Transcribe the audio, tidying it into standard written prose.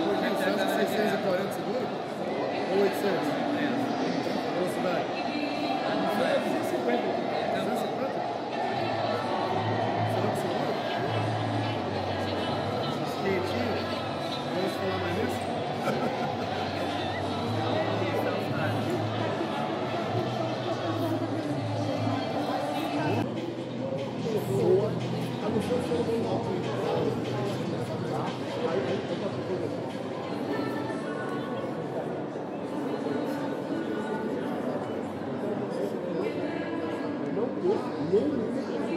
Você acha que 640 segura? Ou 800? Velocidade? 250? 250? Será que segura? Quentinho? Vamos falar mais nisso? Não,